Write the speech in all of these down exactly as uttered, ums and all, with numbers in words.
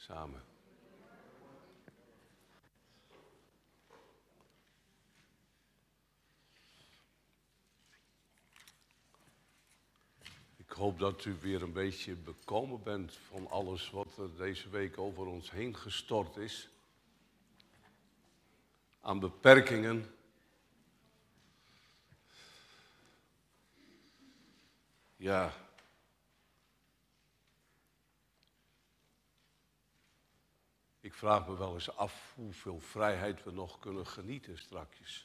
samen. Ik hoop dat u weer een beetje bekomen bent van alles wat er deze week over ons heen gestort is. Aan beperkingen. Ja. Ik vraag me wel eens af hoeveel vrijheid we nog kunnen genieten strakjes.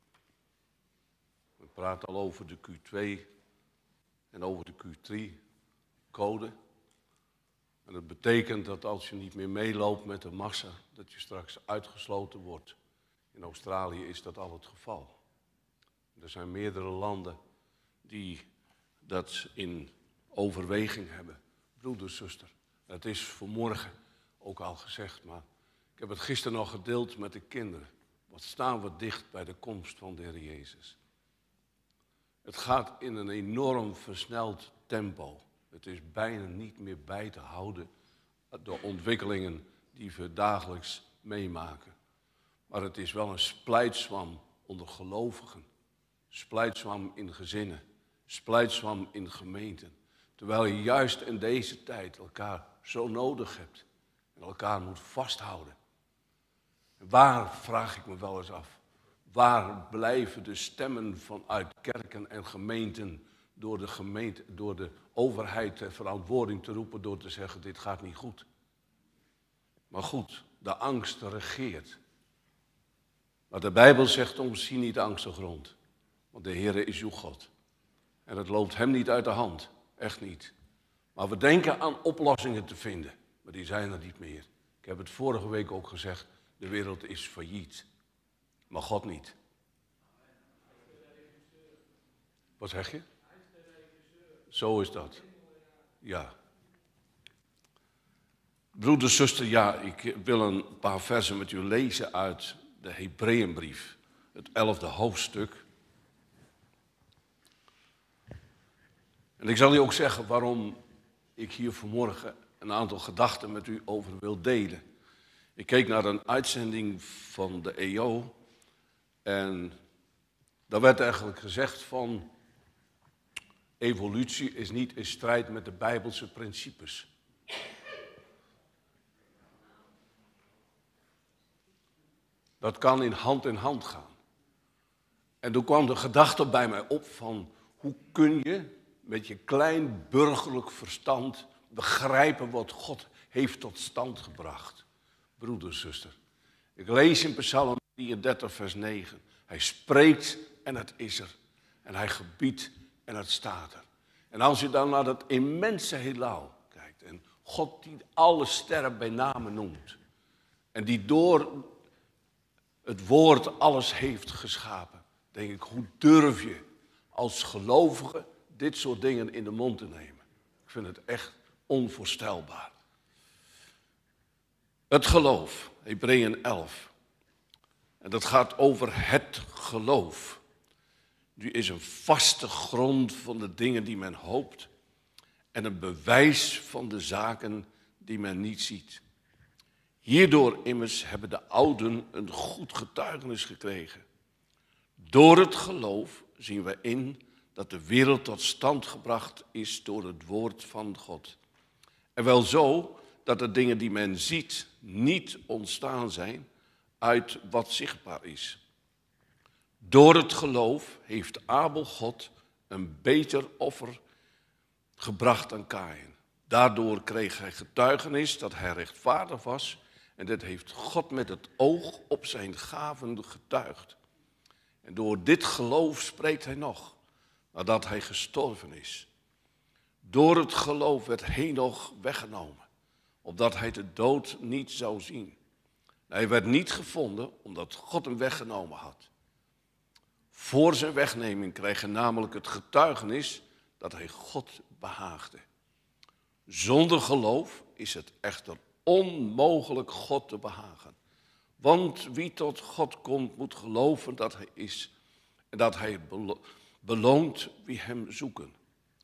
We praten al over de Q twee en over de Q drie code. En dat betekent dat als je niet meer meeloopt met de massa, dat je straks uitgesloten wordt. In Australië is dat al het geval. Er zijn meerdere landen die dat in overweging hebben. Broeder, zuster, het is vanmorgen ook al gezegd, maar ik heb het gisteren nog gedeeld met de kinderen. Wat staan we dicht bij de komst van de Heer Jezus. Het gaat in een enorm versneld tempo. Het is bijna niet meer bij te houden, de ontwikkelingen die we dagelijks meemaken. Maar het is wel een splijtswam onder gelovigen. Splijtswam in gezinnen. Splijtswam in gemeenten. Terwijl je juist in deze tijd elkaar zo nodig hebt. En elkaar moet vasthouden. En waar, vraag ik me wel eens af, waar blijven de stemmen vanuit kerken en gemeenten door de, gemeente, door de overheid ter verantwoording te roepen door te zeggen dit gaat niet goed. Maar goed, de angst regeert. Maar de Bijbel zegt ons, zie niet angstig rond. Want de Heere is uw God. En het loopt hem niet uit de hand. Echt niet. Maar we denken aan oplossingen te vinden. Maar die zijn er niet meer. Ik heb het vorige week ook gezegd. De wereld is failliet. Maar God niet. Wat zeg je? Zo is dat. Ja. Broeder, zuster, ja, ik wil een paar versen met u lezen uit de Hebreeënbrief. Het elfde hoofdstuk. En ik zal u ook zeggen waarom ik hier vanmorgen een aantal gedachten met u over wil delen. Ik keek naar een uitzending van de E O en daar werd eigenlijk gezegd van evolutie is niet in strijd met de Bijbelse principes. Dat kan in hand in hand gaan. En toen kwam de gedachte bij mij op van hoe kun je met je klein burgerlijk verstand begrijpen wat God heeft tot stand gebracht. Broeder, zuster. Ik lees in Psalm drieëndertig vers negen. Hij spreekt en het is er. En hij gebiedt en het staat er. En als je dan naar dat immense heelal kijkt. En God die alle sterren bij name noemt. En die door het woord alles heeft geschapen. Denk ik, hoe durf je als gelovige dit soort dingen in de mond te nemen? Ik vind het echt onvoorstelbaar. Het geloof, Hebreeën elf. En dat gaat over het geloof. Nu is een vaste grond van de dingen die men hoopt. En een bewijs van de zaken die men niet ziet. Hierdoor immers hebben de ouden een goed getuigenis gekregen. Door het geloof zien we in dat de wereld tot stand gebracht is door het woord van God. En wel zo dat de dingen die men ziet niet ontstaan zijn uit wat zichtbaar is. Door het geloof heeft Abel God een beter offer gebracht dan Kaïn. Daardoor kreeg hij getuigenis dat hij rechtvaardig was en dit heeft God met het oog op zijn gaven getuigd. En door dit geloof spreekt hij nog, nadat hij gestorven is. Door het geloof werd Henoch weggenomen, opdat hij de dood niet zou zien. Hij werd niet gevonden, omdat God hem weggenomen had. Voor zijn wegneming kreeg hij namelijk het getuigenis dat hij God behaagde. Zonder geloof is het echter onmogelijk God te behagen. Want wie tot God komt, moet geloven dat hij is en dat hij beloont wie hem zoeken.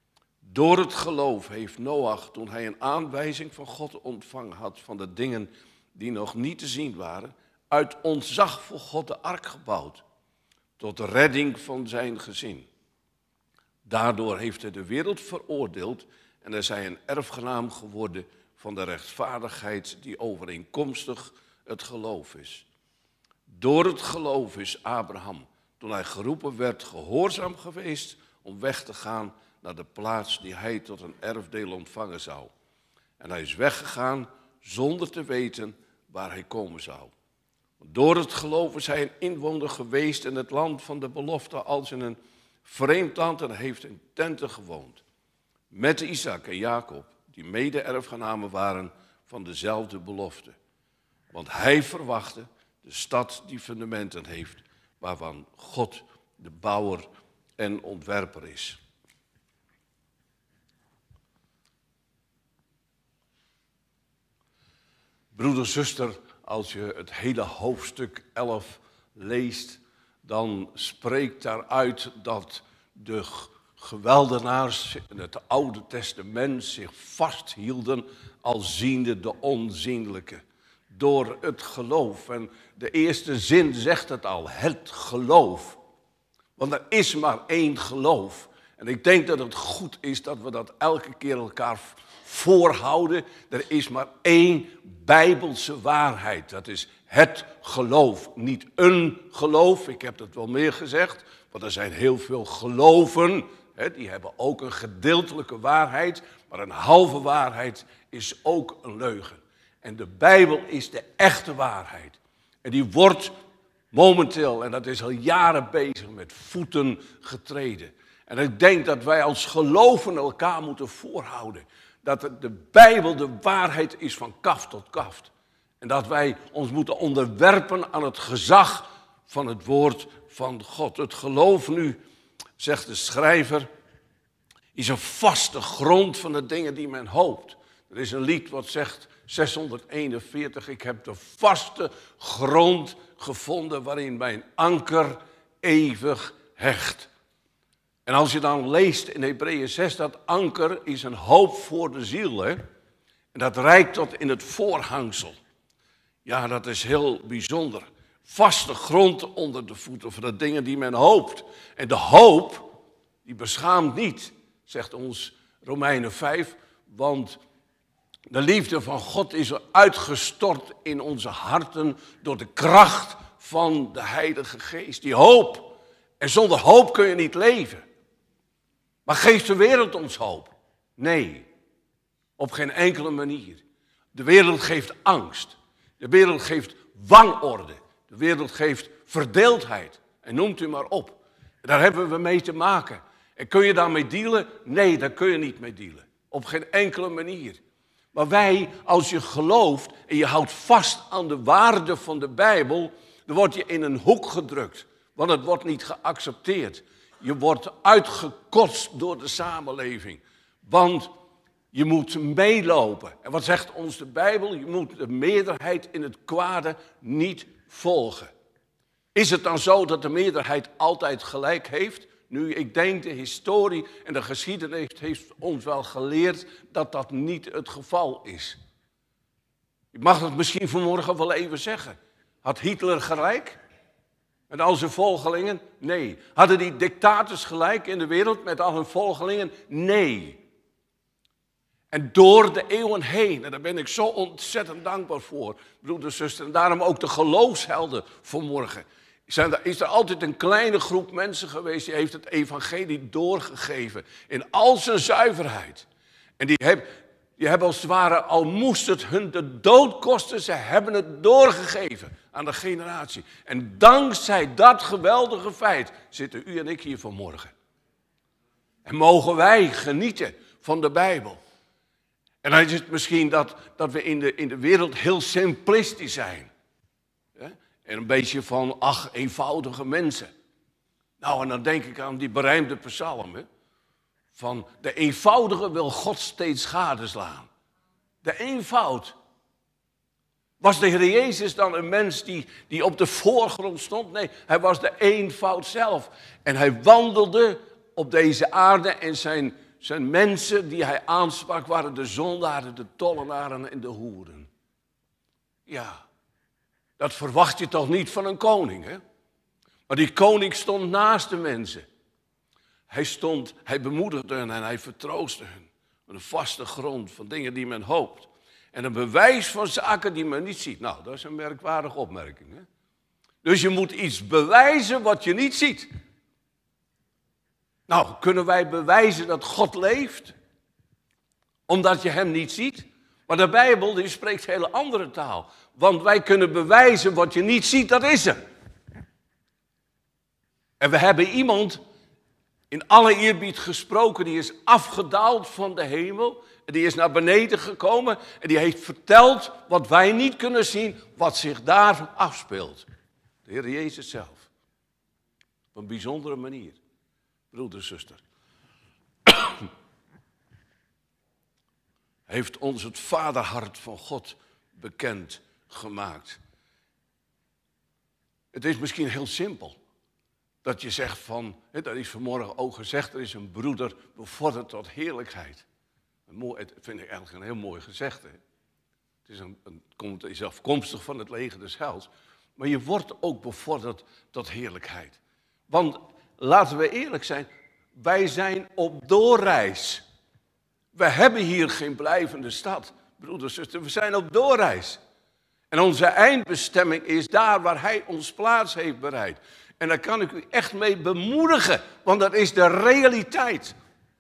Door het geloof heeft Noach, toen hij een aanwijzing van God ontvangen had van de dingen die nog niet te zien waren, uit ontzag voor God de ark gebouwd, tot de redding van zijn gezin. Daardoor heeft hij de wereld veroordeeld en is hij een erfgenaam geworden van de rechtvaardigheid die overeenkomstig het geloof is. Door het geloof is Abraham, toen hij geroepen werd, gehoorzaam geweest om weg te gaan naar de plaats die hij tot een erfdeel ontvangen zou. En hij is weggegaan zonder te weten waar hij komen zou. Door het geloof is hij een inwoner geweest in het land van de belofte als in een vreemd land en heeft in tenten gewoond. Met Isaac en Jacob, die mede-erfgenamen waren van dezelfde belofte. Want hij verwachtte de stad die fundamenten heeft, waarvan God de bouwer en ontwerper is. Broeder, zuster, als je het hele hoofdstuk elf leest, dan spreekt daaruit dat de geweldenaars in het Oude Testament zich vasthielden als ziende de onzienlijke. Door het geloof. En de eerste zin zegt het al, het geloof. Want er is maar één geloof. En ik denk dat het goed is dat we dat elke keer elkaar voorhouden. Er is maar één Bijbelse waarheid. Dat is het geloof. Niet een geloof, ik heb dat wel meer gezegd. Want er zijn heel veel geloven. Hè, die hebben ook een gedeeltelijke waarheid. Maar een halve waarheid is ook een leugen. En de Bijbel is de echte waarheid. En die wordt momenteel, en dat is al jaren bezig, met voeten getreden. En ik denk dat wij als geloven elkaar moeten voorhouden. Dat de Bijbel de waarheid is van kaft tot kaft. En dat wij ons moeten onderwerpen aan het gezag van het woord van God. Het geloof nu, zegt de schrijver, is een vaste grond van de dingen die men hoopt. Er is een lied wat zegt, zeshonderdeenenveertig, ik heb de vaste grond gevonden waarin mijn anker eeuwig hecht. En als je dan leest in Hebreeën zes, dat anker is een hoop voor de ziel. Hè? En dat reikt tot in het voorhangsel. Ja, dat is heel bijzonder. Vaste grond onder de voeten van de dingen die men hoopt. En de hoop, die beschaamt niet, zegt ons Romeinen vijf, want de liefde van God is uitgestort in onze harten door de kracht van de Heilige Geest. Die hoop. En zonder hoop kun je niet leven. Maar geeft de wereld ons hoop? Nee, op geen enkele manier. De wereld geeft angst. De wereld geeft wanorde. De wereld geeft verdeeldheid. En noemt u maar op. Daar hebben we mee te maken. En kun je daarmee dealen? Nee, daar kun je niet mee dealen. Op geen enkele manier. Maar wij, als je gelooft en je houdt vast aan de waarde van de Bijbel, dan word je in een hoek gedrukt. Want het wordt niet geaccepteerd. Je wordt uitgekotst door de samenleving. Want je moet meelopen. En wat zegt ons de Bijbel? Je moet de meerderheid in het kwade niet volgen. Is het dan zo dat de meerderheid altijd gelijk heeft? Nu, ik denk de historie en de geschiedenis heeft ons wel geleerd dat dat niet het geval is. Ik mag het misschien vanmorgen wel even zeggen. Had Hitler gelijk? Met al zijn volgelingen? Nee. Hadden die dictators gelijk in de wereld met al hun volgelingen? Nee. En door de eeuwen heen, en daar ben ik zo ontzettend dankbaar voor, broeders en zusters, en daarom ook de geloofshelden vanmorgen. Zijn er, is er altijd een kleine groep mensen geweest die heeft het evangelie doorgegeven in al zijn zuiverheid. En die, heb, die hebben als het ware, al moest het hun de dood kosten, ze hebben het doorgegeven aan de generatie. En dankzij dat geweldige feit zitten u en ik hier vanmorgen. En mogen wij genieten van de Bijbel. En dan is het misschien dat, dat we in de, in de wereld heel simplistisch zijn. Ja? En een beetje van, ach, eenvoudige mensen. Nou, en dan denk ik aan die berijmde psalm. Hè? Van, de eenvoudige wil God steeds gadeslaan. De eenvoud. Was de Heer Jezus dan een mens die, die op de voorgrond stond? Nee, hij was de eenvoud zelf. En hij wandelde op deze aarde en zijn zijn mensen die hij aansprak, waren de zondaren, de tollenaren en de hoeren. Ja, dat verwacht je toch niet van een koning, hè? Maar die koning stond naast de mensen. Hij stond, hij bemoedigde hen en hij vertroostte hen. Met een vaste grond van dingen die men hoopt. En een bewijs van zaken die men niet ziet. Nou, dat is een merkwaardige opmerking, hè? Dus je moet iets bewijzen wat je niet ziet. Nou, kunnen wij bewijzen dat God leeft? Omdat je hem niet ziet? Maar de Bijbel die spreekt een hele andere taal. Want wij kunnen bewijzen wat je niet ziet, dat is er. En we hebben iemand in alle eerbied gesproken, die is afgedaald van de hemel. En die is naar beneden gekomen en die heeft verteld wat wij niet kunnen zien, wat zich daar afspeelt. De Heer Jezus zelf. Op een bijzondere manier. Broeder, zuster. Heeft ons het vaderhart van God bekend gemaakt. Het is misschien heel simpel. Dat je zegt van, dat is vanmorgen ook gezegd, er is een broeder bevorderd tot heerlijkheid. Dat vind ik eigenlijk een heel mooi gezegde. Het is, een, een, het is afkomstig van het leger des heils. Maar je wordt ook bevorderd tot heerlijkheid. Want laten we eerlijk zijn, wij zijn op doorreis. We hebben hier geen blijvende stad, broeders en zusters. We zijn op doorreis. En onze eindbestemming is daar waar hij ons plaats heeft bereid. En daar kan ik u echt mee bemoedigen, want dat is de realiteit.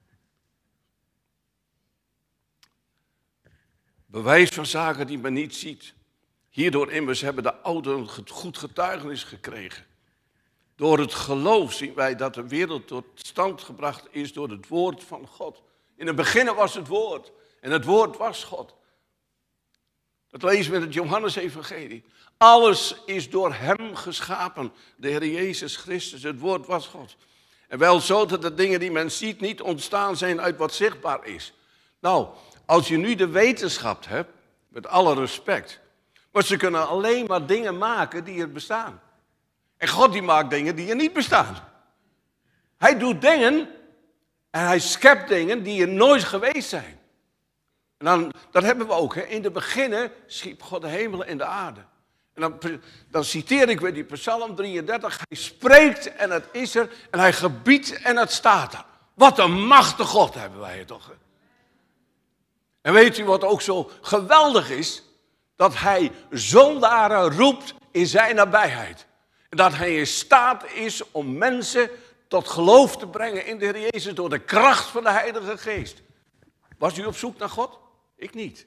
Bewijs van zaken die men niet ziet. Hierdoor immers hebben de ouderen goed getuigenis gekregen. Door het geloof zien wij dat de wereld tot stand gebracht is door het woord van God. In het begin was het woord en het woord was God. Dat lezen we in het Johannes-evangelie. Alles is door hem geschapen, de Heer Jezus Christus, het woord was God. En wel zo dat de dingen die men ziet niet ontstaan zijn uit wat zichtbaar is. Nou, als je nu de wetenschap hebt, met alle respect, maar ze kunnen alleen maar dingen maken die er bestaan. En God die maakt dingen die er niet bestaan. Hij doet dingen en hij schept dingen die er nooit geweest zijn. En dan, dat hebben we ook. Hè. In de beginnen schiep God de hemelen en de aarde. En dan, dan citeer ik weer die Psalm drieëndertig. Hij spreekt en het is er. En hij gebiedt en het staat er. Wat een machtige God hebben wij toch. Hè. En weet u wat ook zo geweldig is? Dat hij zondaren roept in zijn nabijheid. En dat hij in staat is om mensen tot geloof te brengen in de Heer Jezus door de kracht van de Heilige Geest. Was u op zoek naar God? Ik niet.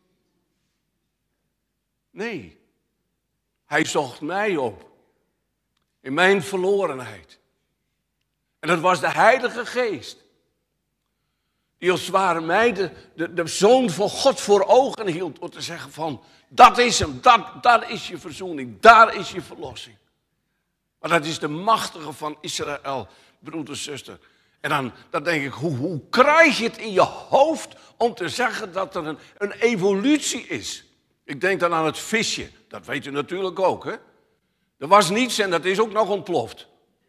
Nee. Hij zocht mij op. In mijn verlorenheid. En dat was de Heilige Geest. Die als het ware mij de, de, de Zoon van God voor ogen hield. Om te zeggen van, dat is hem. Dat, dat is je verzoening. Daar is je verlossing. Maar dat is de machtige van Israël, broeder, zuster. En dan, dan denk ik, hoe, hoe krijg je het in je hoofd om te zeggen dat er een, een evolutie is? Ik denk dan aan het visje. Dat weet u natuurlijk ook, hè? Er was niets en dat is ook nog ontploft.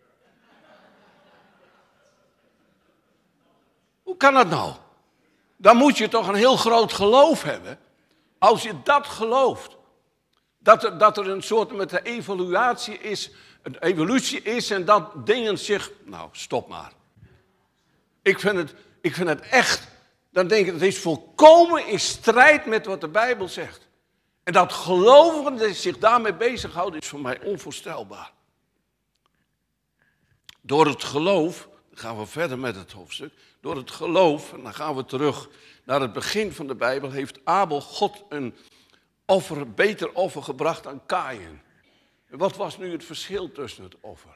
Hoe kan dat nou? Dan moet je toch een heel groot geloof hebben. Als je dat gelooft. Dat er, dat er een soort met de evaluatie is, een evolutie is en dat dingen zich... Nou, stop maar. Ik vind het, ik vind het echt, dan denk ik, het is volkomen in strijd met wat de Bijbel zegt. En dat gelovigen zich daarmee bezighouden is voor mij onvoorstelbaar. Door het geloof, dan gaan we verder met het hoofdstuk. Door het geloof, en dan gaan we terug naar het begin van de Bijbel, heeft Abel God een offer, een beter offer gebracht dan Kaïn. En wat was nu het verschil tussen het offer?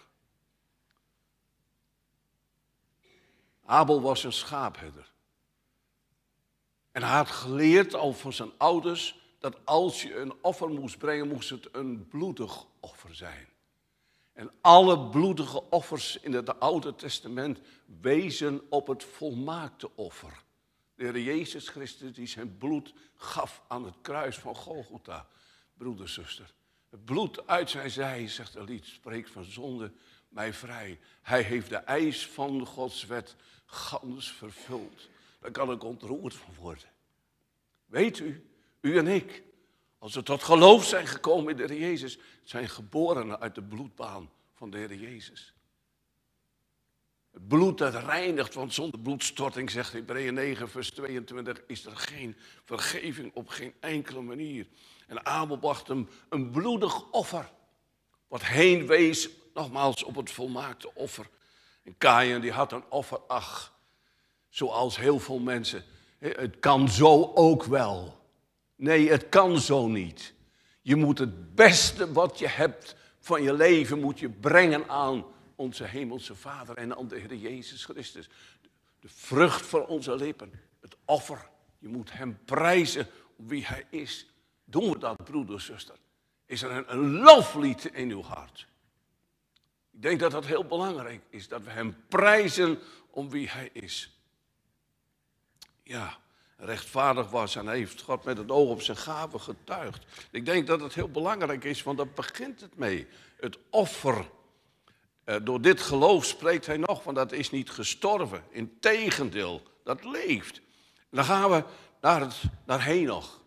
Abel was een schaapherder. En hij had geleerd al van zijn ouders dat als je een offer moest brengen, moest het een bloedig offer zijn. En alle bloedige offers in het Oude Testament wezen op het volmaakte offer. De Heer Jezus Christus die zijn bloed gaf aan het kruis van Golgotha. Broeder, zuster. Het bloed uit zijn zij, zegt het lied, spreekt van zonde, mij vrij. Hij heeft de eis van Gods wet gans vervuld. Daar kan ik ontroerd van worden. Weet u, u en ik, als we tot geloof zijn gekomen in de Heer Jezus, zijn geboren uit de bloedbaan van de Heer Jezus. Het bloed dat reinigt, want zonder bloedstorting, zegt Hebreeën negen, vers tweeëntwintig, is er geen vergeving op geen enkele manier. En Abel bracht hem een bloedig offer, wat heen wees, nogmaals, op het volmaakte offer. En Kaïn, die had een offer, ach, zoals heel veel mensen. Het kan zo ook wel. Nee, het kan zo niet. Je moet het beste wat je hebt van je leven, moet je brengen aan onze hemelse Vader en aan de Heer Jezus Christus. De vrucht van onze lippen, het offer. Je moet hem prijzen op wie hij is. Doen we dat, broeder, zuster? Is er een, een loflied in uw hart? Ik denk dat dat heel belangrijk is, dat we hem prijzen om wie hij is. Ja, rechtvaardig was en heeft God met het oog op zijn gaven getuigd. Ik denk dat het heel belangrijk is, want daar begint het mee. Het offer. Uh, door dit geloof spreekt hij nog, want dat is niet gestorven. Integendeel, dat leeft. En dan gaan we naar, het, naar Henoch.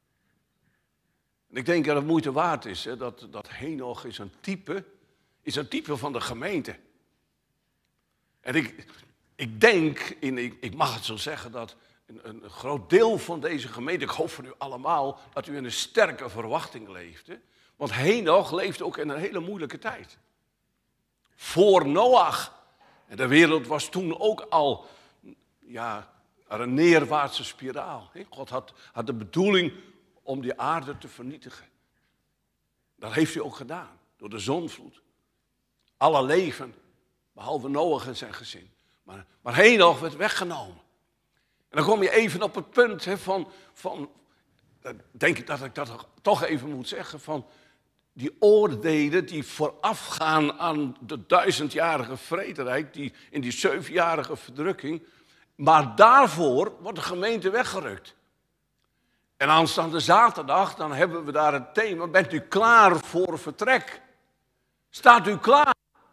En ik denk dat het moeite waard is, hè, dat, dat Henoch is een type, is een type van de gemeente. En ik, ik denk, in, ik, ik mag het zo zeggen, dat een, een groot deel van deze gemeente, ik hoop voor u allemaal, dat u in een sterke verwachting leeft. Hè? Want Henoch leefde ook in een hele moeilijke tijd. Voor Noach. En de wereld was toen ook al ja, een neerwaartse spiraal. God had, had de bedoeling om die aarde te vernietigen. Dat heeft hij ook gedaan. Door de zondvloed. Alle leven, behalve Noach en zijn gezin. Maar, maar Henoch werd weggenomen. En dan kom je even op het punt hè, van, van, denk ik dat ik dat toch even moet zeggen, van die oordelen die voorafgaan aan de duizendjarige vrederijk, die in die zevenjarige verdrukking. Maar daarvoor wordt de gemeente weggerukt. En aanstaande zaterdag, dan hebben we daar het thema, bent u klaar voor vertrek? Staat u klaar?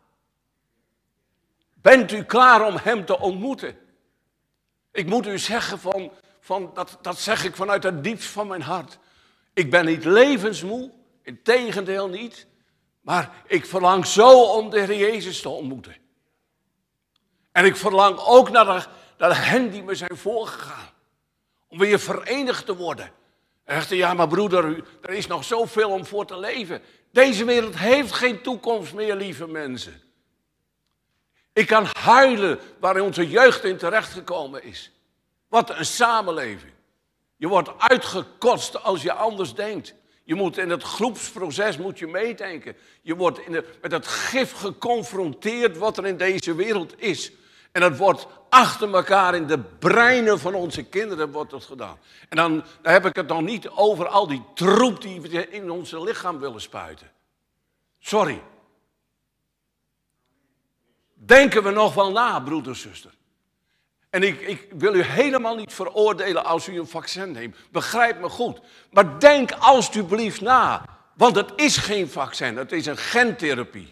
Bent u klaar om hem te ontmoeten? Ik moet u zeggen, van, van, dat, dat zeg ik vanuit het diepst van mijn hart. Ik ben niet levensmoe, integendeel niet. Maar ik verlang zo om de Heer Jezus te ontmoeten. En ik verlang ook naar, de, naar hen die me zijn voorgegaan. Om weer verenigd te worden. En zegt hij, ja maar broeder, er is nog zoveel om voor te leven. Deze wereld heeft geen toekomst meer, lieve mensen. Ik kan huilen waar onze jeugd in terechtgekomen is. Wat een samenleving. Je wordt uitgekotst als je anders denkt. Je moet in het groepsproces moet je meedenken. Je wordt in de, met het gif geconfronteerd wat er in deze wereld is. En dat wordt achter elkaar in de breinen van onze kinderen wordt dat gedaan. En dan, dan heb ik het nog niet over al die troep die we in ons lichaam willen spuiten. Sorry. Denken we nog wel na, broeder en zuster. En ik, ik wil u helemaal niet veroordelen als u een vaccin neemt. Begrijp me goed. Maar denk alstublieft na. Want het is geen vaccin, het is een gentherapie.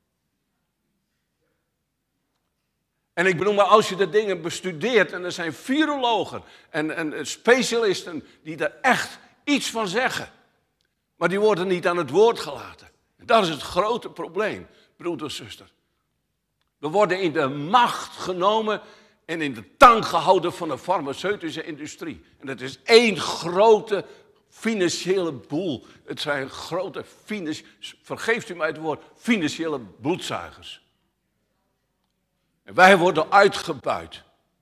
En ik bedoel, maar als je de dingen bestudeert, en er zijn virologen en, en specialisten die er echt iets van zeggen. Maar die worden niet aan het woord gelaten. En dat is het grote probleem, broeder en zuster. We worden in de macht genomen en in de tang gehouden van de farmaceutische industrie. En dat is één grote financiële boel. Het zijn grote, vergeeft u mij het woord, financiële bloedzuigers. En wij worden uitgebuit.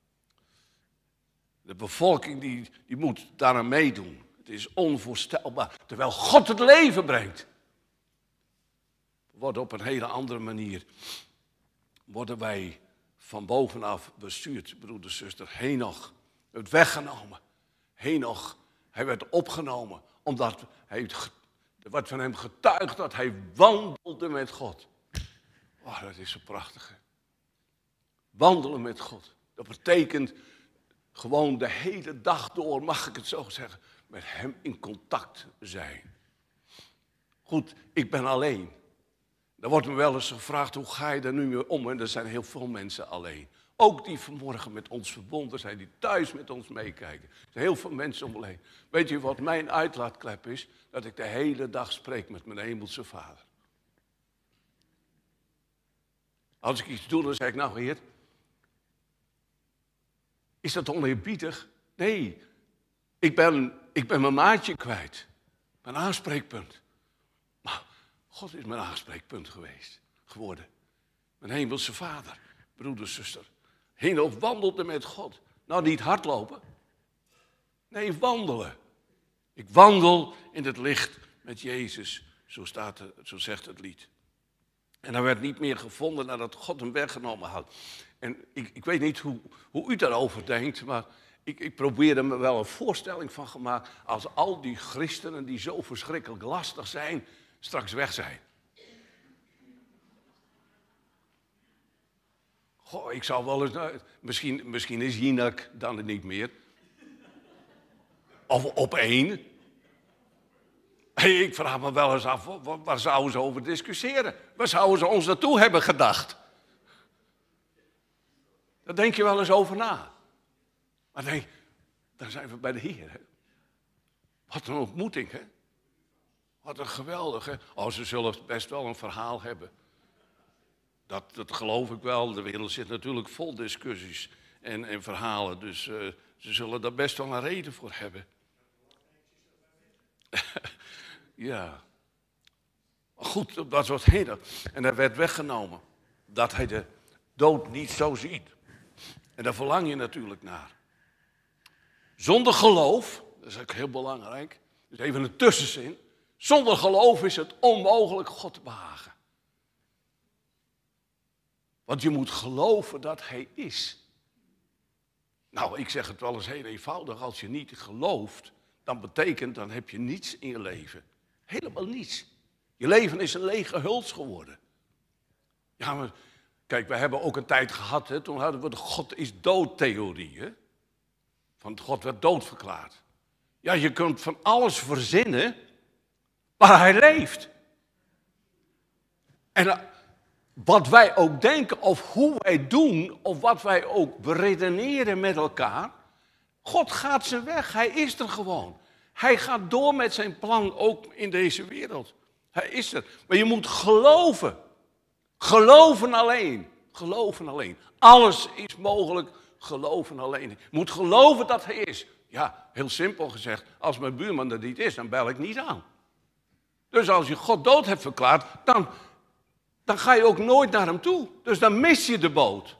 De bevolking die, die moet daaraan meedoen. Het is onvoorstelbaar. Terwijl God het leven brengt. We worden op een hele andere manier. Worden wij van bovenaf bestuurd, broeder, zuster. Henoch werd weggenomen. Henoch, hij werd opgenomen. Omdat hij, er werd van hem getuigd dat hij wandelde met God. Oh, dat is zo prachtig. Wandelen met God. Dat betekent gewoon de hele dag door, mag ik het zo zeggen, met hem in contact zijn. Goed, ik ben alleen. Er wordt me wel eens gevraagd, hoe ga je daar nu mee om? En er zijn heel veel mensen alleen. Ook die vanmorgen met ons verbonden zijn, die thuis met ons meekijken. Er zijn heel veel mensen om me heen. Weet je wat mijn uitlaatklep is? Dat ik de hele dag spreek met mijn hemelse Vader. Als ik iets doe, dan zeg ik, nou Heer, is dat oneerbiedig? Nee, ik ben, ik ben mijn maatje kwijt. Mijn aanspreekpunt. Maar God is mijn aanspreekpunt geweest, geworden. Mijn hemelse Vader, broeder, zuster. Henoch wandelde met God. Nou, niet hardlopen. Nee, wandelen. Ik wandel in het licht met Jezus, zo, staat het, zo zegt het lied. En hij werd niet meer gevonden nadat God hem weggenomen had. En ik, ik weet niet hoe, hoe u daarover denkt, maar ik, ik probeer er me wel een voorstelling van gemaakt als al die christenen die zo verschrikkelijk lastig zijn, straks weg zijn. Goh, ik zou wel eens, nou, misschien, misschien is Jinak dan niet meer. Of op één. Hey, ik vraag me wel eens af, waar, waar zouden ze over discussiëren? Waar zouden ze ons naartoe hebben gedacht? Daar denk je wel eens over na. Maar denk, dan zijn we bij de Heer. Hè? Wat een ontmoeting, hè? Wat een geweldige. Oh, ze zullen best wel een verhaal hebben. Dat, dat geloof ik wel. De wereld zit natuurlijk vol discussies en, en verhalen. Dus uh, ze zullen daar best wel een reden voor hebben. Ja. Goed, dat was heen. En hij werd weggenomen. Dat hij de dood niet zo ziet. En daar verlang je natuurlijk naar. Zonder geloof, dat is ook heel belangrijk. Dus even een tussenzin. Zonder geloof is het onmogelijk God te behagen. Want je moet geloven dat hij is. Nou, ik zeg het wel eens heel eenvoudig. Als je niet gelooft, dan betekent, dan heb je niets in je leven. Helemaal niets. Je leven is een lege huls geworden. Ja, maar kijk, we hebben ook een tijd gehad, hè, toen hadden we de God is dood theorie. Hè? Van God werd dood verklaard. Ja, je kunt van alles verzinnen, maar hij leeft. En wat wij ook denken of hoe wij doen, of wat wij ook beredeneren met elkaar, God gaat zijn weg, hij is er gewoon. Hij gaat door met zijn plan ook in deze wereld. Hij is er. Maar je moet geloven. Geloven alleen. Geloven alleen. Alles is mogelijk. Geloven alleen. Je moet geloven dat hij is. Ja, heel simpel gezegd. Als mijn buurman er niet is, dan bel ik niet aan. Dus als je God dood hebt verklaard, dan, dan ga je ook nooit naar hem toe. Dus dan mis je de boot.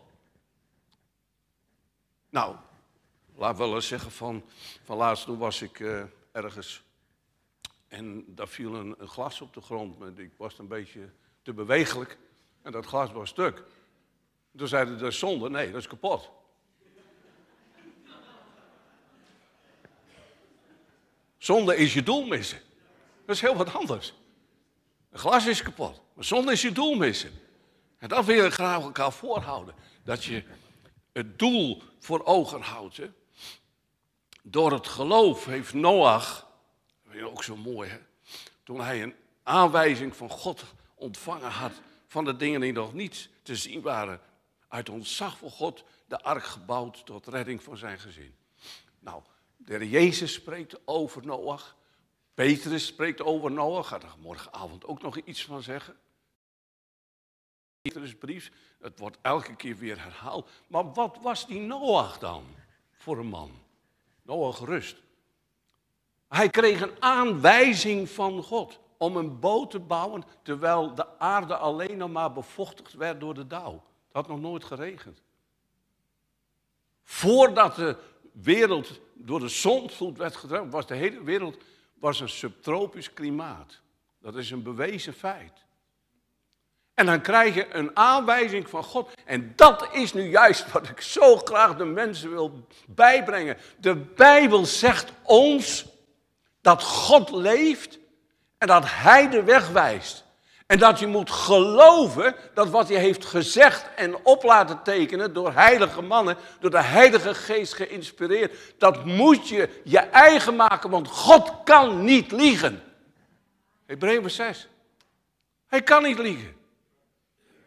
Nou, laat wel eens zeggen van, van laatst toen was ik uh, ergens en daar viel een, een glas op de grond. Ik was een beetje te bewegelijk en dat glas was stuk. Toen zeiden de zonde, nee, dat is kapot. Zonde is je doel missen. Dat is heel wat anders. Een glas is kapot, maar zonde is je doel missen. En dat wil ik graag elkaar voorhouden. Dat je het doel voor ogen houdt. Hè? Door het geloof heeft Noach, dat is ook zo mooi, hè? Toen hij een aanwijzing van God ontvangen had van de dingen die nog niet te zien waren, uit ontzag voor God de ark gebouwd tot redding van zijn gezin. Nou, de Heer Jezus spreekt over Noach. Petrus spreekt over Noach. Ga er morgenavond ook nog iets van zeggen. Petrusbrief, het wordt elke keer weer herhaald. Maar wat was die Noach dan voor een man? Noach rust. Hij kreeg een aanwijzing van God om een boot te bouwen, terwijl de aarde alleen nog maar bevochtigd werd door de dauw. Het had nog nooit geregend. Voordat de wereld door de zondvloed werd gedreven, was de hele wereld was een subtropisch klimaat. Dat is een bewezen feit. En dan krijg je een aanwijzing van God. En dat is nu juist wat ik zo graag de mensen wil bijbrengen. De Bijbel zegt ons dat God leeft en dat hij de weg wijst. En dat je moet geloven dat wat hij heeft gezegd en op laten tekenen door heilige mannen, door de Heilige Geest geïnspireerd, dat moet je je eigen maken, want God kan niet liegen. Hebreeën zes. Hij kan niet liegen.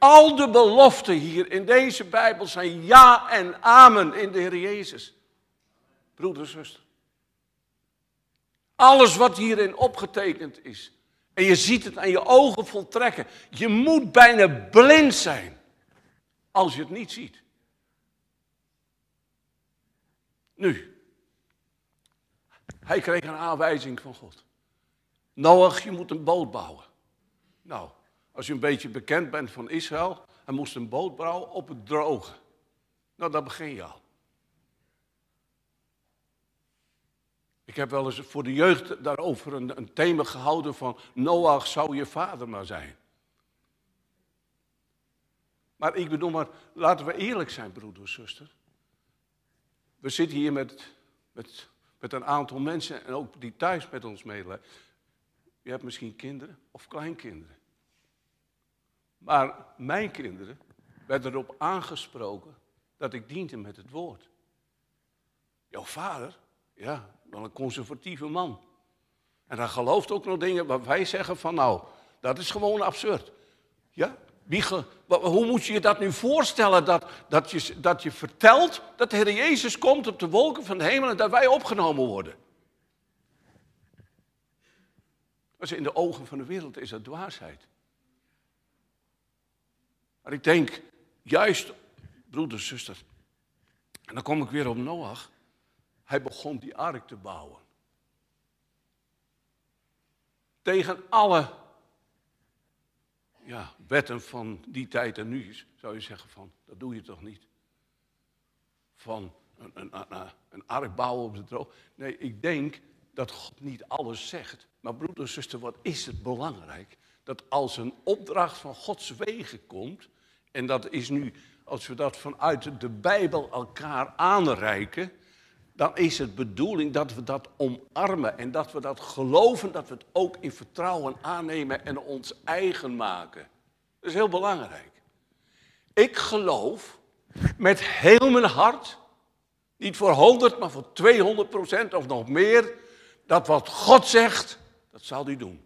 Al de beloften hier in deze Bijbel zijn ja en amen in de Heer Jezus. Broeder, zuster. Alles wat hierin opgetekend is. En je ziet het aan je ogen voltrekken. Je moet bijna blind zijn als je het niet ziet. Nu, hij kreeg een aanwijzing van God. Noach, je moet een boot bouwen. Nou, als je een beetje bekend bent van Israël, hij moest een boot bouwen op het droge. Nou, daar begin je al. Ik heb wel eens voor de jeugd daarover een, een thema gehouden van Noach zou je vader maar zijn. Maar ik bedoel maar, laten we eerlijk zijn, broeder en zuster. We zitten hier met, met, met een aantal mensen en ook die thuis met ons meeleven. Je hebt misschien kinderen of kleinkinderen. Maar mijn kinderen werden erop aangesproken dat ik diende met het woord. Jouw vader, ja, wel een conservatieve man. En hij gelooft ook nog dingen waar wij zeggen van nou, dat is gewoon absurd. Ja? Wie ge, hoe moet je je dat nu voorstellen dat, dat, je, dat je vertelt dat de Heer Jezus komt op de wolken van de hemel en dat wij opgenomen worden? Dus in de ogen van de wereld is dat dwaasheid. Maar ik denk, juist, broeder, zuster, en dan kom ik weer op Noach. Hij begon die ark te bouwen. Tegen alle ja, wetten van die tijd en nu zou je zeggen van, dat doe je toch niet? Van een, een, een, een ark bouwen op de droog. Nee, ik denk dat God niet alles zegt. Maar broeder en zuster, wat is het belangrijk? Dat als een opdracht van Gods wegen komt, en dat is nu, als we dat vanuit de Bijbel elkaar aanreiken, dan is het bedoeling dat we dat omarmen en dat we dat geloven, dat we het ook in vertrouwen aannemen en ons eigen maken. Dat is heel belangrijk. Ik geloof met heel mijn hart, niet voor honderd, maar voor tweehonderd procent of nog meer, dat wat God zegt, dat zal hij doen.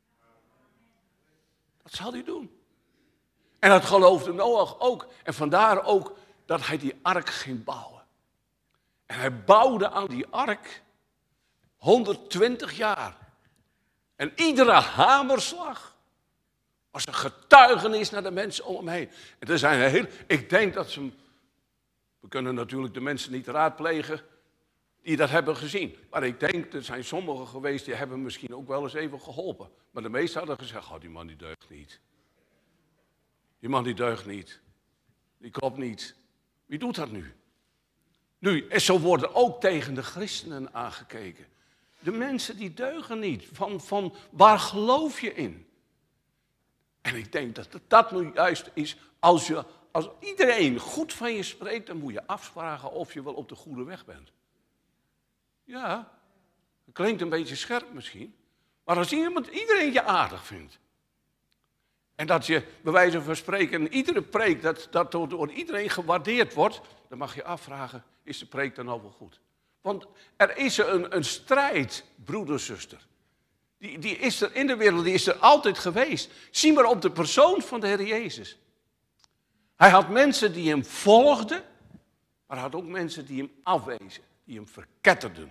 Dat zal hij doen. En dat geloofde Noach ook. En vandaar ook dat hij die ark ging bouwen. En hij bouwde aan die ark honderdtwintig jaar. En iedere hamerslag was een getuigenis naar de mensen om hem heen. En er zijn heel, ik denk dat ze, we kunnen natuurlijk de mensen niet raadplegen die dat hebben gezien. Maar ik denk, er zijn sommigen geweest die hebben misschien ook wel eens even geholpen. Maar de meesten hadden gezegd, oh, die man die deugt niet. Die man die deugt niet. Die klopt niet. Wie doet dat nu? Nu, en zo worden ook tegen de christenen aangekeken. De mensen die deugen niet. Van, van waar geloof je in? En ik denk dat dat nu juist is. Als, je, als iedereen goed van je spreekt, dan moet je afvragen of je wel op de goede weg bent. Ja, dat klinkt een beetje scherp misschien. Maar als iemand, iedereen je aardig vindt. En dat je, bij wijze van spreken, iedere preek, dat, dat door, door iedereen gewaardeerd wordt, dan mag je afvragen, is de preek dan al wel goed? Want er is een, een strijd, broeder, zuster. Die, die is er in de wereld, die is er altijd geweest. Zie maar op de persoon van de Heer Jezus. Hij had mensen die hem volgden, maar hij had ook mensen die hem afwezen, die hem verketterden.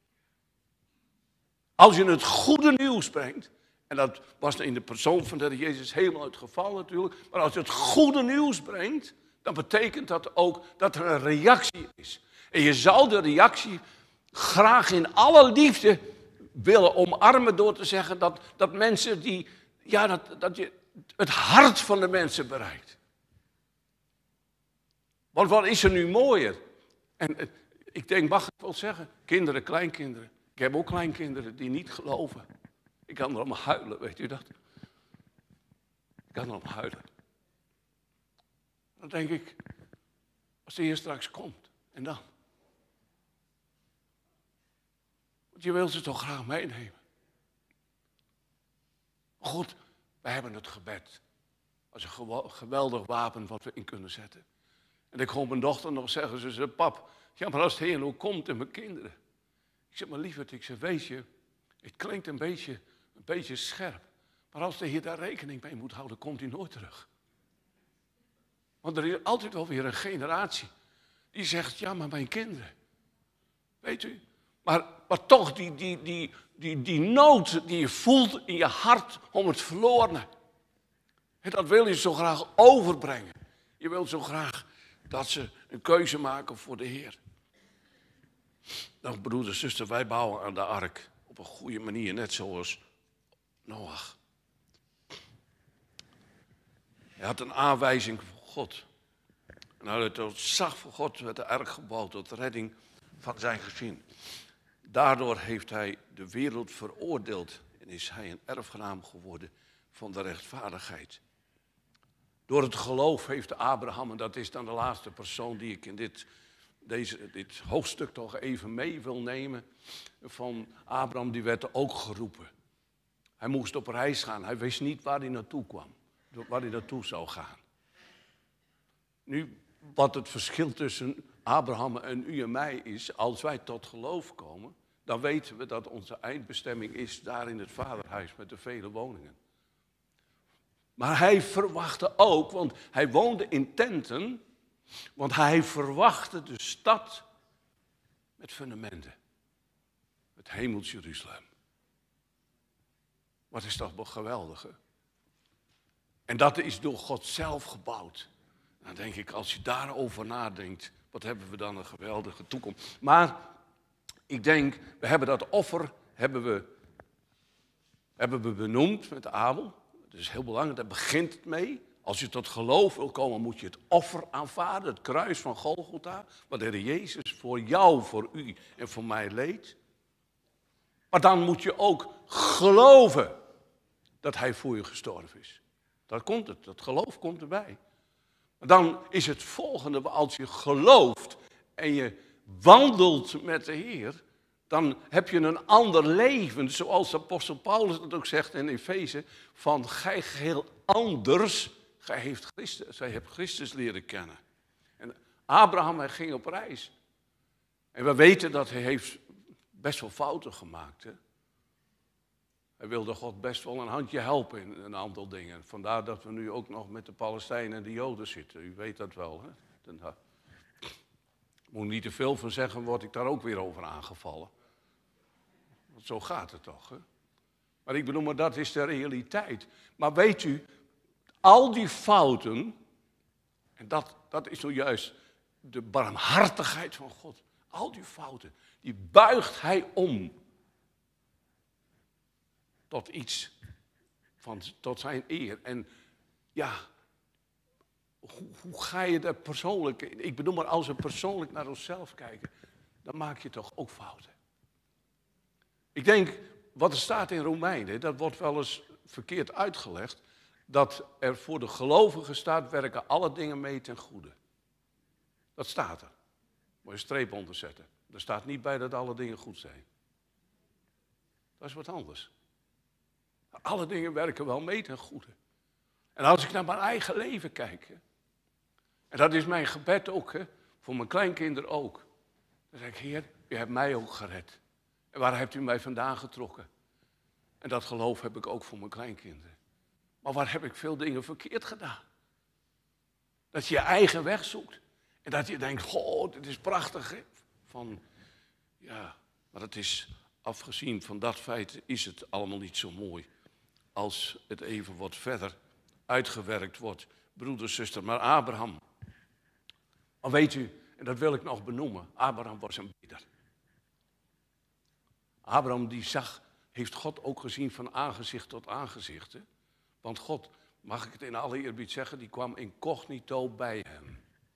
Als je het goede nieuws brengt, en dat was in de persoon van de Heer Jezus helemaal het geval natuurlijk, maar als je het goede nieuws brengt, dan betekent dat ook dat er een reactie is. En je zou de reactie graag in alle liefde willen omarmen door te zeggen dat, dat mensen die, ja, dat, dat je het hart van de mensen bereikt. Want wat is er nu mooier? En ik denk, mag ik wel zeggen, kinderen, kleinkinderen. Ik heb ook kleinkinderen die niet geloven. Ik kan erom huilen, weet u dat? Ik kan erom huilen. Dan denk ik, als de Heer straks komt, en dan? Want je wilt ze toch graag meenemen. Goed, wij hebben het gebed als een geweldig wapen wat we in kunnen zetten. En ik hoor mijn dochter nog zeggen, ze zei, pap, ja maar als de Heer nou komt en mijn kinderen. Ik zeg, maar lieverd, ik zeg, weet je, het klinkt een beetje, een beetje scherp. Maar als de Heer daar rekening mee moet houden, komt hij nooit terug. Want er is altijd wel weer een generatie die zegt, ja, maar mijn kinderen. Weet u? Maar, maar toch die, die, die, die, die nood die je voelt in je hart om het verlorene. En dat wil je zo graag overbrengen. Je wilt zo graag dat ze een keuze maken voor de Heer. Nou, broeder en zuster, wij bouwen aan de ark op een goede manier, net zoals Noach. Hij had een aanwijzing van God. En uit het zag van God werd de ark gebouwd tot redding van zijn gezin. Daardoor heeft hij de wereld veroordeeld en is hij een erfgenaam geworden van de rechtvaardigheid. Door het geloof heeft Abraham, en dat is dan de laatste persoon die ik in dit, deze, dit hoofdstuk toch even mee wil nemen, van Abraham, die werd ook geroepen. Hij moest op reis gaan, hij wist niet waar hij naartoe kwam, waar hij naartoe zou gaan. Nu, wat het verschil tussen Abraham en u en mij is, als wij tot geloof komen, dan weten we dat onze eindbestemming is daar in het vaderhuis met de vele woningen. Maar hij verwachtte ook, want hij woonde in tenten, want hij verwachtte de stad met fundamenten. Het hemels Jeruzalem. Wat is dat geweldig, hè? En dat is door God zelf gebouwd. Dan denk ik, als je daarover nadenkt, wat hebben we dan een geweldige toekomst. Maar ik denk, we hebben dat offer hebben we, hebben we benoemd met Abel. Dat is heel belangrijk, daar begint het mee. Als je tot geloof wil komen, moet je het offer aanvaarden. Het kruis van Golgotha, wat de Heer Jezus voor jou, voor u en voor mij leed. Maar dan moet je ook geloven dat hij voor je gestorven is. Daar komt het, dat geloof komt erbij. Maar dan is het volgende, als je gelooft en je wandelt met de Heer, dan heb je een ander leven, zoals de apostel Paulus dat ook zegt in Efeze, van gij geheel anders, gij, heeft Christus, gij hebt Christus leren kennen. En Abraham, hij ging op reis. En we weten dat hij heeft best wel fouten gemaakt. Hè? Hij wilde God best wel een handje helpen in een aantal dingen. Vandaar dat we nu ook nog met de Palestijnen en de Joden zitten. U weet dat wel. Hè? Ik moet niet te veel van zeggen, word ik daar ook weer over aangevallen. Want zo gaat het toch. Hè? Maar ik bedoel, maar dat is de realiteit. Maar weet u, al die fouten, en dat, dat is nou juist de barmhartigheid van God. Al die fouten, die buigt hij om tot iets, van, tot zijn eer. En ja, hoe, hoe ga je daar persoonlijk, ik bedoel maar als we persoonlijk naar onszelf kijken, dan maak je toch ook fouten. Ik denk, wat er staat in Romeinen, dat wordt wel eens verkeerd uitgelegd, dat er voor de gelovigen staat, werken alle dingen mee ten goede. Dat staat er. Moet je een streep onder zetten. Er staat niet bij dat alle dingen goed zijn. Dat is wat anders. Alle dingen werken wel mee ten goede. En als ik naar mijn eigen leven kijk, hè, en dat is mijn gebed ook, hè, voor mijn kleinkinderen ook. Dan zeg ik, Heer, u hebt mij ook gered. En waar hebt u mij vandaan getrokken? En dat geloof heb ik ook voor mijn kleinkinderen. Maar waar heb ik veel dingen verkeerd gedaan? Dat je je eigen weg zoekt. En dat je denkt, goh, dit is prachtig. Hè? Van, ja, maar het is, afgezien van dat feit, is het allemaal niet zo mooi. Als het even wat verder uitgewerkt wordt. Broeder, zuster, maar Abraham. Maar weet u, en dat wil ik nog benoemen, Abraham was een bidder. Abraham die zag, heeft God ook gezien van aangezicht tot aangezicht. Hè? Want God, mag ik het in alle eerbied zeggen, die kwam incognito bij hem.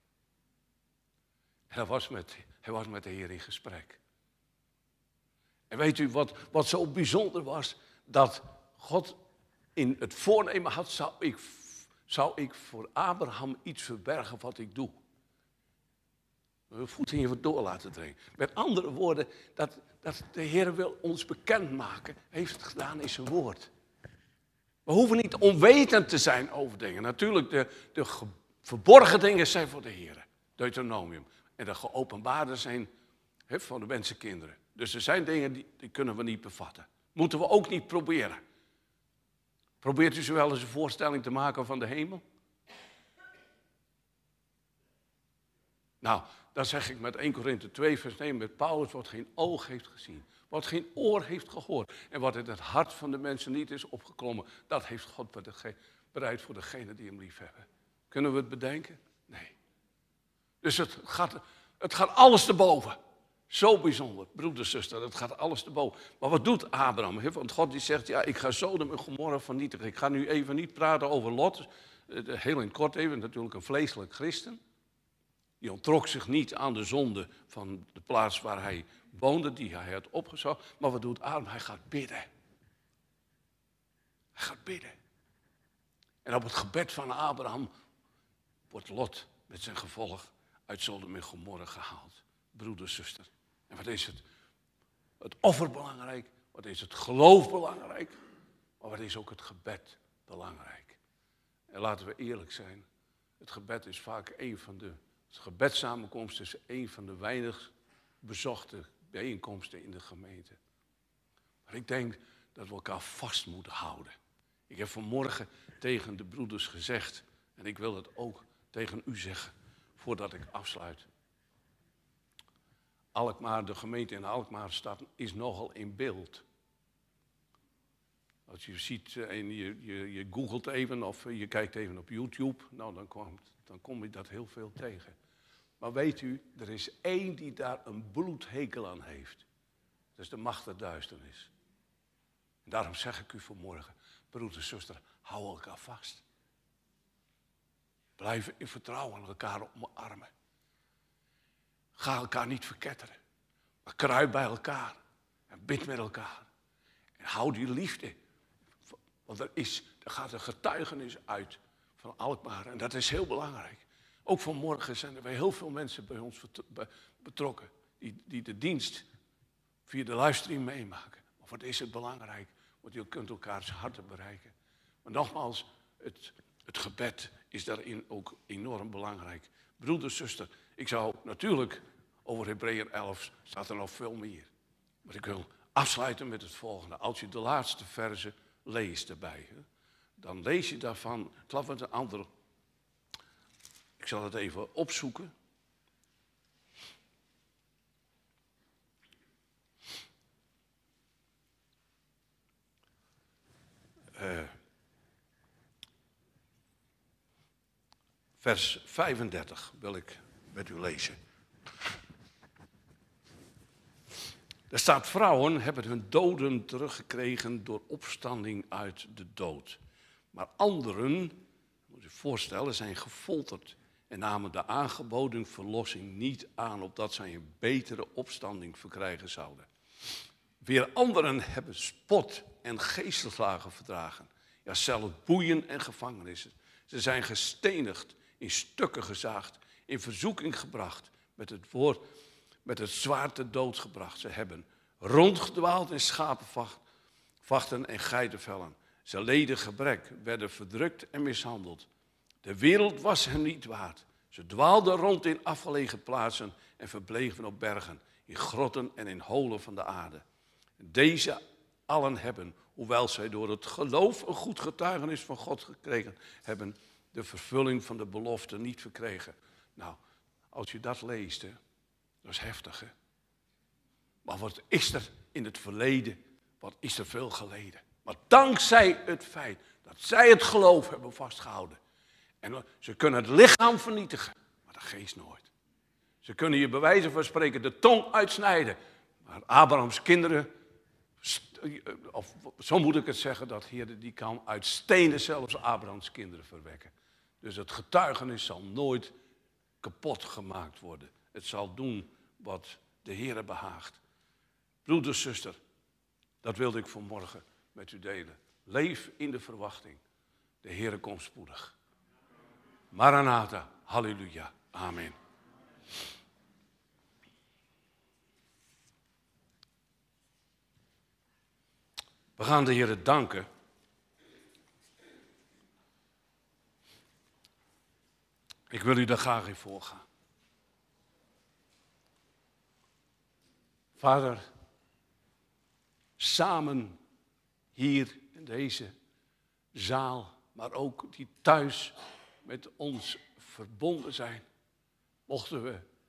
En hij was met, hij was met de Heer in gesprek. En weet u wat, wat zo bijzonder was? Dat God in het voornemen had, zou ik, zou ik voor Abraham iets verbergen wat ik doe. We voeten even door laten dringen. Met andere woorden, dat, dat de Heer wil ons bekendmaken, heeft het gedaan in zijn woord. We hoeven niet onwetend te zijn over dingen. Natuurlijk, de, de ge, verborgen dingen zijn voor de Heer. Deuteronomium. En de geopenbaarde zijn he, van de mensenkinderen. Dus er zijn dingen die, die kunnen we niet bevatten. Moeten we ook niet proberen. Probeert u zo wel eens een voorstelling te maken van de hemel? Nou, dan zeg ik met eerste Korinthe twee vers negen, met Paulus, wat geen oog heeft gezien, wat geen oor heeft gehoord en wat in het hart van de mensen niet is opgeklommen, dat heeft God bereid voor degenen die hem lief hebben. Kunnen we het bedenken? Nee. Dus het gaat, het gaat alles te boven. Zo bijzonder, broeder, zuster, het gaat alles te boven. Maar wat doet Abraham? Want God die zegt, ja, ik ga Sodom en Gomorra vernietigen. Ik ga nu even niet praten over Lot, heel in kort even, natuurlijk een vleeselijk christen. Die onttrok zich niet aan de zonde van de plaats waar hij woonde, die hij had opgezocht. Maar wat doet Abraham? Hij gaat bidden. Hij gaat bidden. En op het gebed van Abraham wordt Lot met zijn gevolg uit Sodom en Gomorra gehaald. Broeder, zuster. En wat is het? Het offer belangrijk. Wat is het geloof belangrijk? Maar wat is ook het gebed belangrijk? En laten we eerlijk zijn. Het gebed is vaak een van de... Het gebedssamenkomst is een van de weinig bezochte bijeenkomsten in de gemeente. Maar ik denk dat we elkaar vast moeten houden. Ik heb vanmorgen tegen de broeders gezegd, en ik wil het ook tegen u zeggen, voordat ik afsluit. Alkmaar, de gemeente in Alkmaar staat, is nogal in beeld. Als je ziet en je, je, je googelt even of je kijkt even op YouTube, nou dan, kwam, dan kom je dat heel veel tegen. Maar weet u, er is één die daar een bloedhekel aan heeft. Dat is de macht der duisternis. En daarom zeg ik u vanmorgen, broeder en zuster, hou elkaar vast. Blijf in vertrouwen elkaar omarmen. Ga elkaar niet verketteren. Maar kruip bij elkaar. En bid met elkaar. En hou die liefde. Want er, is, er gaat een getuigenis uit van Alkmaar. En dat is heel belangrijk. Ook vanmorgen zijn er weer heel veel mensen bij ons betrokken. Die, die de dienst via de livestream meemaken. Maar wat is het belangrijk? Want je kunt elkaars harten bereiken. Maar nogmaals, het, het gebed is daarin ook enorm belangrijk. Broeder, zuster, ik zou natuurlijk over Hebreeën elf staat er nog veel meer. Maar ik wil afsluiten met het volgende. Als je de laatste verse leest erbij, hè, dan lees je daarvan, ik geloof met een ander, ik zal het even opzoeken. Uh, vers vijfendertig wil ik met u lezen. Er staat, vrouwen hebben hun doden teruggekregen door opstanding uit de dood. Maar anderen, moet je voorstellen, zijn gefolterd en namen de aangeboden verlossing niet aan, opdat zij een betere opstanding verkrijgen zouden. Weer anderen hebben spot en geestverslagen verdragen. Ja, zelfs boeien en gevangenissen. Ze zijn gestenigd, in stukken gezaagd, in verzoeking gebracht, met het woord, met het zwaard ter dood gebracht. Ze hebben rondgedwaald in schapenvachten en geitenvellen. Ze leden gebrek, werden verdrukt en mishandeld. De wereld was hen niet waard. Ze dwaalden rond in afgelegen plaatsen en verbleven op bergen, in grotten en in holen van de aarde. Deze allen hebben, hoewel zij door het geloof een goed getuigenis van God gekregen hebben, de vervulling van de belofte niet verkregen. Nou, als je dat leest, hè, dat is heftig, hè. Maar wat is er in het verleden, wat is er veel geleden. Maar dankzij het feit dat zij het geloof hebben vastgehouden. En ze kunnen het lichaam vernietigen, maar de geest nooit. Ze kunnen je bij wijze van spreken de tong uitsnijden. Maar Abrahams kinderen, of zo moet ik het zeggen, dat Heer die kan uit stenen zelfs Abrahams kinderen verwekken. Dus het getuigenis zal nooit kapot gemaakt worden. Het zal doen wat de Heer behaagt. Broeder, zuster, dat wilde ik vanmorgen met u delen. Leef in de verwachting. De Heer komt spoedig. Maranatha, halleluja, amen. We gaan de Heer danken. Ik wil u daar graag in voorgaan. Vader, samen hier in deze zaal, maar ook die thuis met ons verbonden zijn, mochten we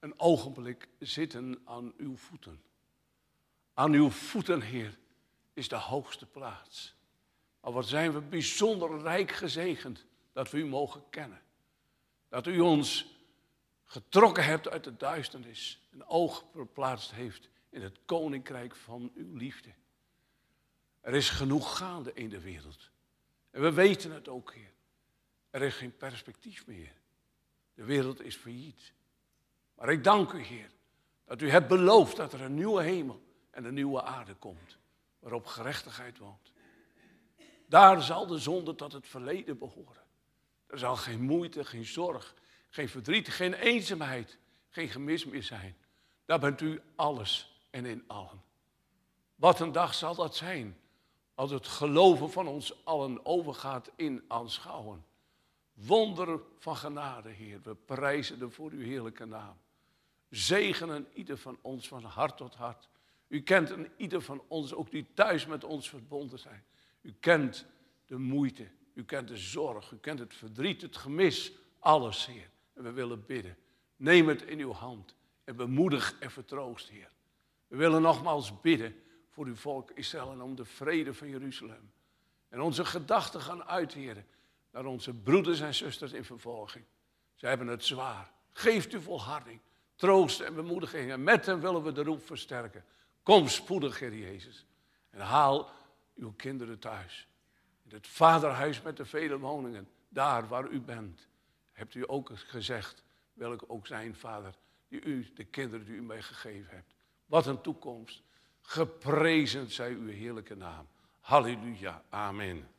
een ogenblik zitten aan uw voeten. Aan uw voeten, Heer, is de hoogste plaats. Maar wat zijn we bijzonder rijk gezegend dat we u mogen kennen. Dat u ons getrokken hebt uit de duisternis. Een oog geplaatst heeft in het koninkrijk van uw liefde. Er is genoeg gaande in de wereld. En we weten het ook, Heer. Er is geen perspectief meer. De wereld is failliet. Maar ik dank u, Heer, dat u hebt beloofd dat er een nieuwe hemel en een nieuwe aarde komt. Waarop gerechtigheid woont. Daar zal de zonde tot het verleden behoren. Er zal geen moeite, geen zorg, geen verdriet, geen eenzaamheid, geen gemis meer zijn. Daar bent u alles en in allen. Wat een dag zal dat zijn, als het geloven van ons allen overgaat in aanschouwen. Wonder van genade, Heer, we prijzen er voor uw heerlijke naam. Zegenen ieder van ons van hart tot hart. U kent een ieder van ons, ook die thuis met ons verbonden zijn. U kent de moeite, u kent de zorg, u kent het verdriet, het gemis, alles, Heer. En we willen bidden. Neem het in uw hand en bemoedig en vertroost, Heer. We willen nogmaals bidden voor uw volk Israël en om de vrede van Jeruzalem. En onze gedachten gaan uit, Heer, naar onze broeders en zusters in vervolging. Zij hebben het zwaar. Geeft u volharding, troost en bemoediging. En met hen willen we de roep versterken. Kom spoedig, Heer Jezus. En haal uw kinderen thuis. In het vaderhuis met de vele woningen. Daar waar u bent. Hebt u ook gezegd, wil ik ook zijn, Vader, die u, de kinderen die u mij gegeven hebt. Wat een toekomst. Geprezen zij uw heerlijke naam. Halleluja. Amen.